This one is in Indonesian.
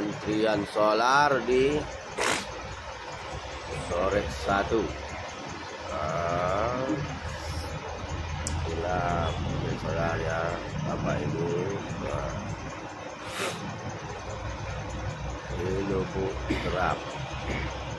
antrian solar di Sore 1. Inilah solar ya Bapak Ibu. Ini lubuk terap.